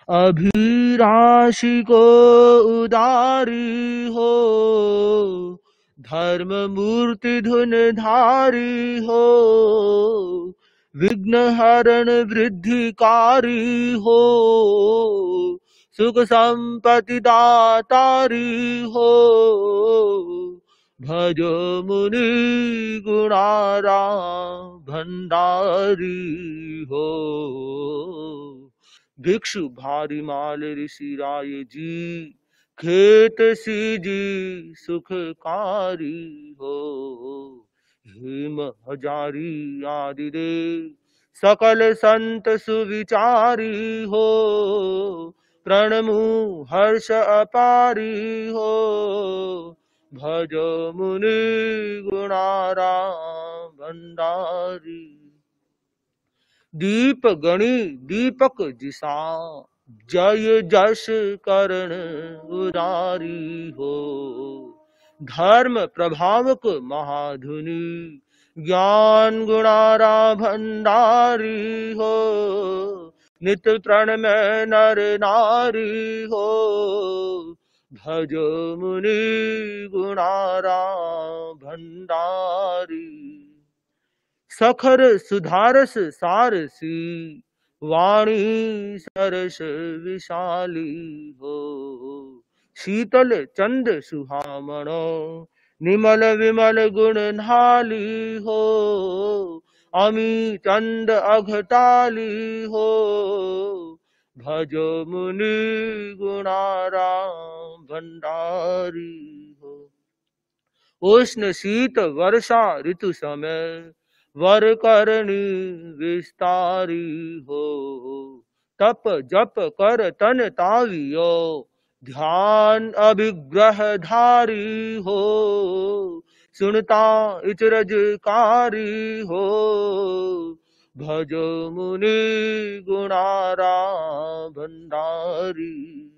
अभिराशि को उदारी हो, धर्म मूर्ति धुन धारी हो, विघ्न हरण वृद्धिकारी हो, सुख संपत्ति दातारी हो, भजो मुनि गुणाराम भंडारी हो। भिक्षु भारी माल ऋषि राय जी, खेत सीजी सुखकारी हो, हेम हजारी आदि देव सकल संत सुविचारी हो, प्रणमु हर्ष अपारी हो, भजो मुनि गुणाराम भंडारी। दीप गणी दीपक जिसा, जय जश करण उदारी हो, धर्म प्रभावक महाधुनी, ज्ञान गुणारा भंडारी हो, नित्य प्रण में नर नारी हो, भजो मुनि गुणारा भंडारी। सखर सुधारस सारसी, वाणी सरस विशाली हो, शीतल चंद सुहामणो, निमल विमल गुण नाली हो, अमी चंद अघटाली हो, भजो मुनि गुणाराम भंडारी हो। उष्ण शीत वर्षा ऋतु समय, वर करणी विस्तारी हो, तप जप कर तन तावियो, ध्यान अभिग्रह धारी हो, सुनता इचरजकारी हो, भजो मुनि गुणाराम भंडारी।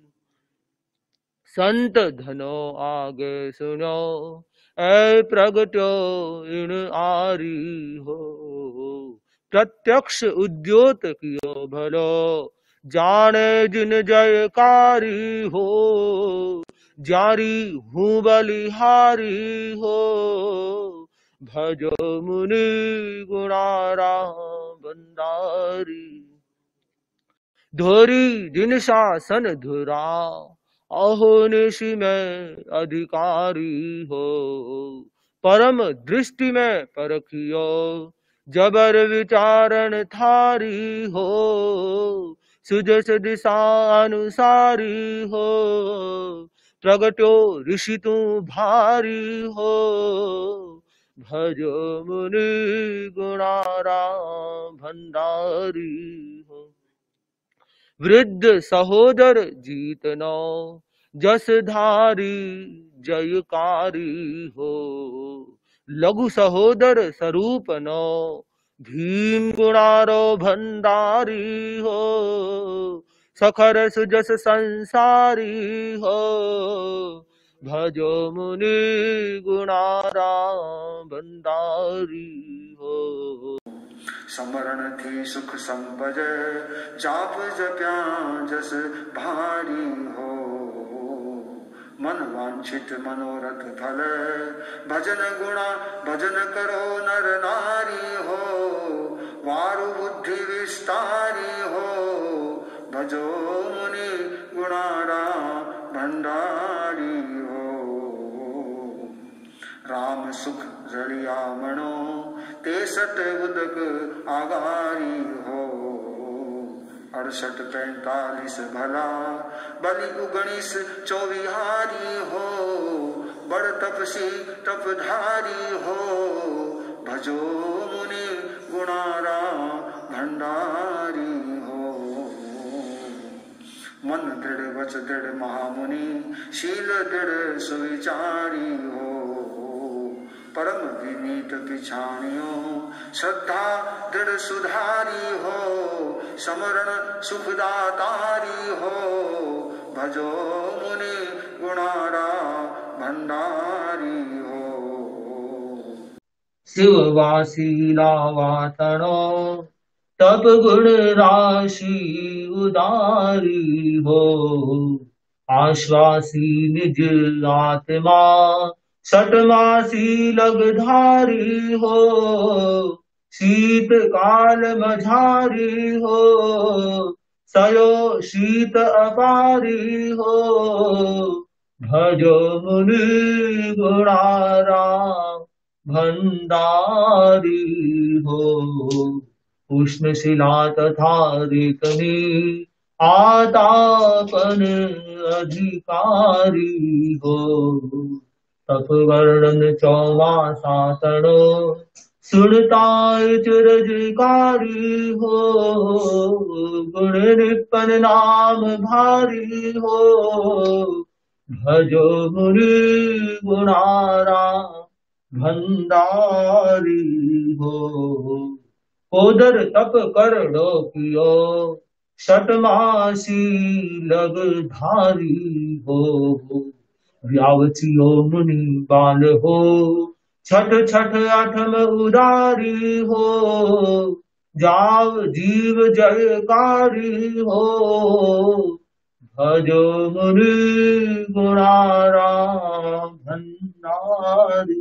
संत धनो आगे सुनो, ऐ प्रगट्यो इन आरी हो, प्रत्यक्ष उद्योत कियो भलो, जाने जिन जयकारी हो, जारी हूँ बलिहारी हो, भजो मुनि गुणाराम भंडारी। धोरी जिन शासन धुरा, अहो निशि में अधिकारी हो, परम दृष्टि में परखियो, जबर विचारण थारी हो, सुजस दिशा अनुसारी हो, प्रगट्यो ऋषि तू भारी हो, भजो मुनि गुणाराम भंडारी हो। वृद्ध सहोदर जीतनो, जस धारी जयकारी हो, लघु सहोदर स्वरूपनो, भीम गुणारो भंडारी हो, सखर सुजस संसारी हो, भजो मुनि गुणाराम भंडारी हो। समरण थी सुख संपज, जाप जप्या जस भारी हो, मन वांछित मनोरथ फल, भजन गुणा भजन करो नर नारी हो, वारु बुद्धि विस्तारी हो, भजो मुनि गुणाराम भंडारी हो। राम सुख जड़िया मणो, तेसठ उदक आगारी हो, 68 45 भला, बलि 19 चौविहारी हो, बड़ तपसी तपधारी हो, भजो मुनि गुणाराम भंडारी हो। मन दृढ़ वच दृढ़ महामुनि, शील दृढ़ सुविचारी हो, परम विनीत पिछाणियो, श्रद्धा दृढ़ सुधारी हो, समरण सुखदातारी हो, भजो मुनि गुणाराम भंडारी हो। शिववासी लावातणो, तप गुण राशि उदारी हो। आश्वासी निज आत्मा षटमासी लगधारी हो। शीत काल मझारी हो, सयो शीत अपारी हो। भजो मुनि गुणाराम भंडारी हो। उष्ण शिला तथा रेतनी आतापन अधिकारी हो। तप वर्णन चौमासा तणो सुनताय चिरजकारी हो। गुण निपन नाम भारी हो। भजो मुनि गुणाराम भंडारी हो। कोदर तप करो कियो षटमासी लग धारी हो। व्यावचियो मुनि बाल हो, छठ छठ अठम उदारी हो। जाव जीव जयकारी हो। भजो मुनि गुणाराम भंडारी।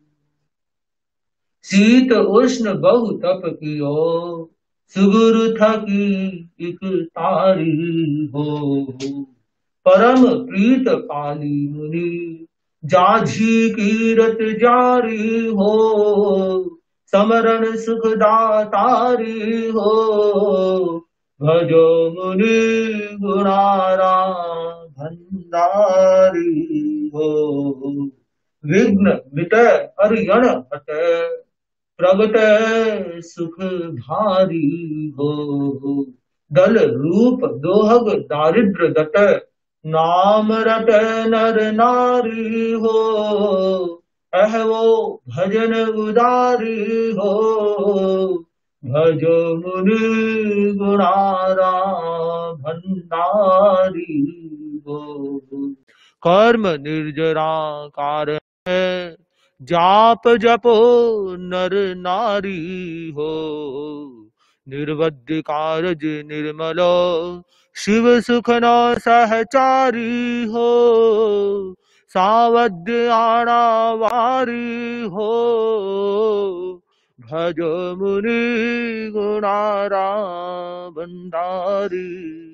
शीत उष्ण बहु तप कियो सुगुरु थकी इक तारी हो। परम प्रीत पाली मुनि जाझी कीरत जारी हो। समरण सुखदातारी हो। भजो मुनि गुणाराम भंडारी हो। विघ्न मिटै अरियण हटै प्रगटै सुख भारी हो। दल रूप दोहग दारिद्र दटै नाम रटै नर नारी हो। अहवो भजन उदारी हो। भजो मुनि गुणाराम भंडारी हो। कर्म निर्जरा कारण है जाप जपो नर नारी हो। निर्वध्य कारज निर्मलो शिव सुख न सहचारी हो। सावध्य आना वारी हो। भजो मुनि गुणाराम भंडारी।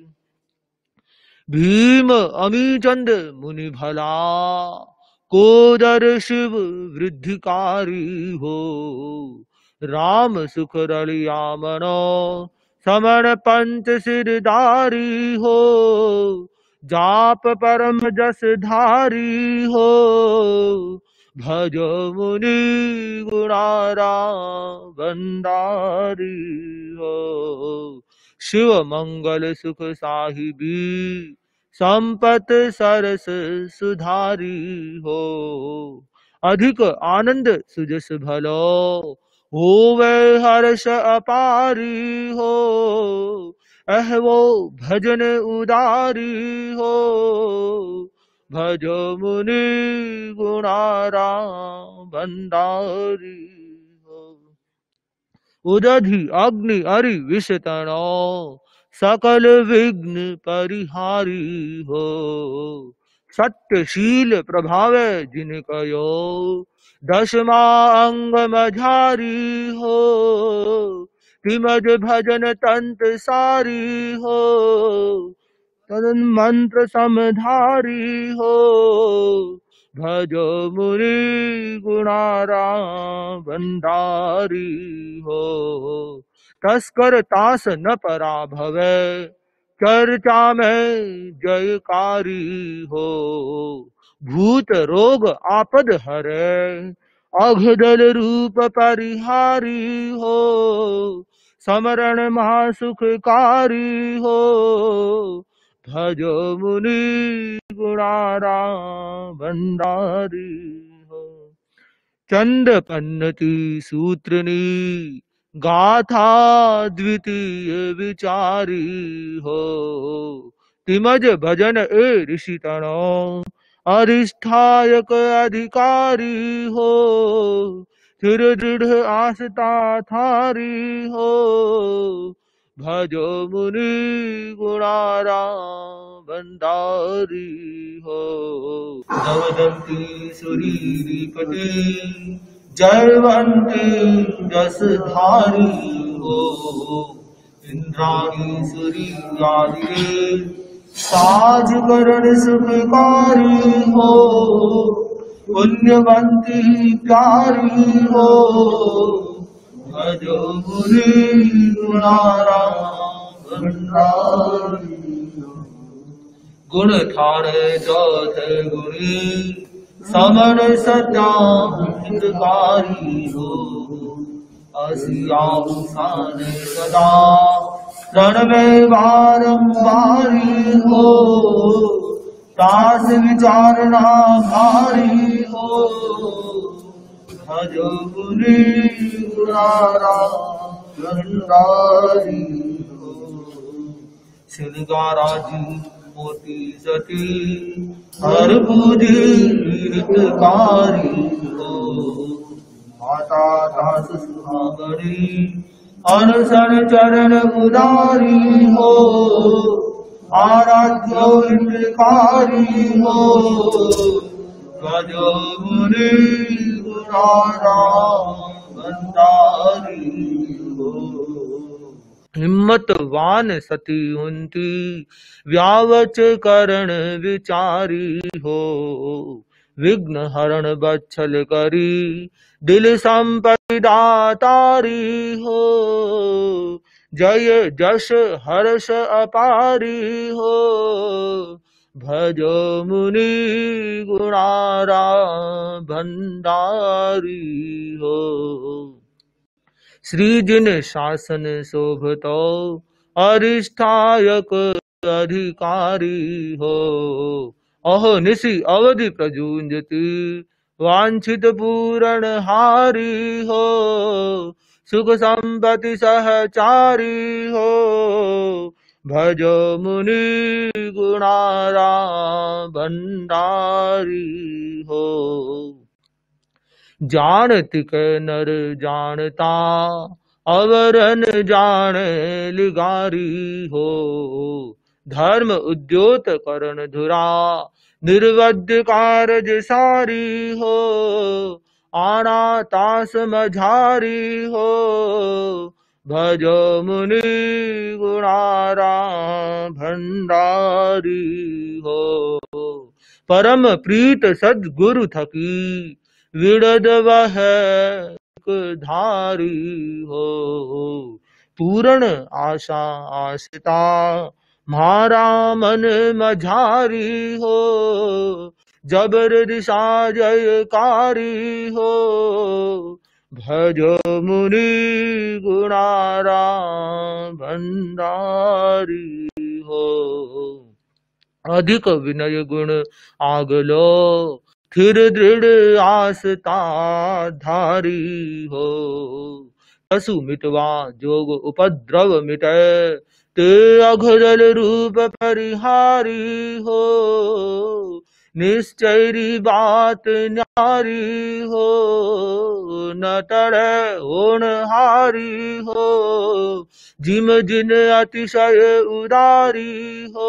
भीम अमी चंद मुनि भला कोदर शिव वृद्धिकारी हो। राम सुख रलिया मनो समण पंच सिरधारी हो। जाप परम जस धारी हो। भजो मुनि गुणाराम भंडारी हो। शिव मंगल सुख साहिबी संपत सरस सुधारी हो। अधिक आनंद सुजस भलो होवे हर्ष अपारी हो। अहवो भजन उदारी हो। भजो मुनि गुणाराम भंडारी हो। उदधि अग्नि अरि विषतणो सकल विघ्न परिहारी हो। सत्यशील प्रभावे जिन कयो दशमा अंग मझारी हो। तिमज भजन तंत सारी हो। तदन मंत्र समधारी हो। भजो मुनि गुणाराम भंडारी हो। तस्कर तास न पराभवे चर्चा में जयकारी हो। भूत रोग आपद हरे अघदल रूप परिहारी हो। समरण महासुखकारी हो। भजो मुनि गुणाराम भंडारी हो। चंद पन्नति सूत्रनी गाथा द्वितीय विचारी हो। तिमज भजन ए ऋषि तणो अधिष्ठायक अधिकारी हो। थिर दृढ़ आस्था थारी हो। भजो मुनि गुणाराम भंडारी हो। नवदंती सुरीपति जयवंती जसधारी हो। इंद्राणी सूर्यादि साज करण सुखकारी हो। पुण्यवंती प्यारी हो। भजो मुनि गुणाराम भंडारी हो। गुण थारे चौथ गुणी समन सत्याम हितकारी हो। असियासान सदा रण में बारंबारी हो। दास विचारना भारी हो। भजो मुनि गुणाराम भंडारी हो। सिंगाराजी मोती सती हर बुद्धि हितकारी हो। माता दास सुहागणी अनसन चरण उदारी हो। आराध्यो हितकारी हो। भजो मुनि गुणाराम भंडारी हो। हिम्मतवान सती उनती व्यावच करण विचारी हो। विघ्न हरण बच्छल करी दिल संपत्ति दातारी हो। जय जश हर्ष अपारी हो। भजो मुनि गुणाराम भंडारी हो। श्री जिन शासन शोभतो अरिष्ठायक अधिकारी हो। अहो निशि अवधि प्रजूंजति वांछित पूरण हारी हो। सुख संपत्ति सहचारी हो। भजो मुनि गुणाराम भंडारी हो। जानतिक नर जानता अवरन जाने लिगारी हो। धर्म उद्योत करण धुरा निर्वध्य कारज सारी हो। आना तास मझारी हो। भजो मुनि गुणाराम भंडारी हो। परम प्रीत सद्गुरु थकी विड़द वह धारी हो। पूर्ण आशा आशिता म्हारा मन मझारी हो। जबर दिशा जयकारी हो। भजो मुनि गुणाराम भंडारी हो। अधिक विनय गुण आगलो फिर दृढ़ आस्था धारी हो। पशु मिटवा जोग उपद्रव मिटे ते अघजल रूप परिहारी हो। निश्चयरी बात न्यारी हो। न टड़े होनहारी हो। जिम जिन अतिशय उदारी हो।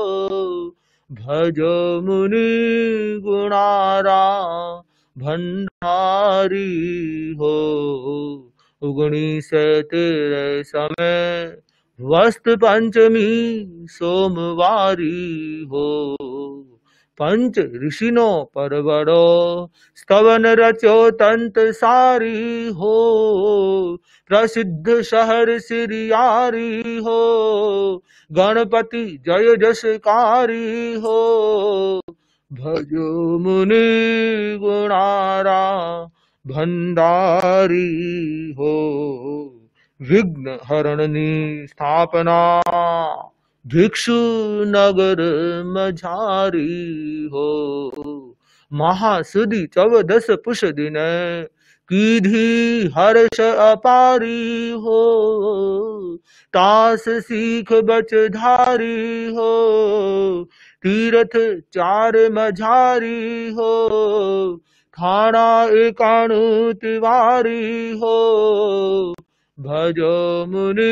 भजो मुनि गुणाराम भंडारी हो। उगणी से तेरे समय वस्त पंचमी सोमवारी हो। पंच ऋषिनो परवड़ो स्तवन रचो तंत सारी हो। प्रसिद्ध शहर सिरियारी हो। गणपति जय जसकारी हो। भजो मुनि गुणाराम भंडारी हो। विघ्न हरणनी स्थापना भिक्षु नगर मझारी हो। महासुदी 14 पुष दिन कीधी हर्ष अपारी हो। तास सीख बच धारी हो। तीर्थ 4 मझारी हो। थाना एकाणु तिवारी हो। भजो मुनि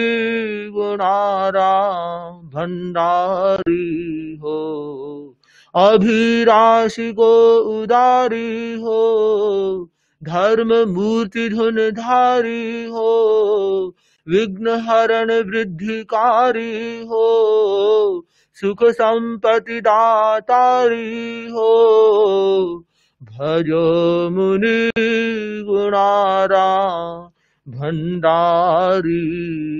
गुणाराम भंडारी हो। अभिराशि को उदारी हो, धर्म मूर्ति धुन धारी हो, विघ्न हरण वृद्धिकारी हो, सुख संपत्ति दातारी हो। भजो मुनि गुणाराम भंडारी